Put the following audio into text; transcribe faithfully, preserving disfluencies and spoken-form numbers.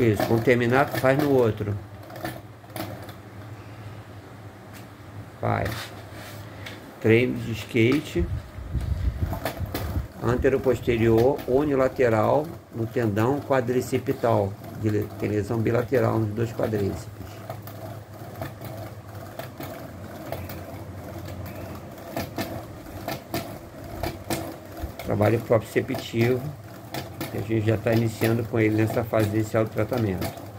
Isso, quando terminar, tu faz no outro. Faz. Treino de skate. Anteroposterior, unilateral, no tendão quadricipital. Tem lesão bilateral nos dois quadríceps. Trabalho proprioceptivo. A gente já está iniciando com ele nessa fase desse autotratamento.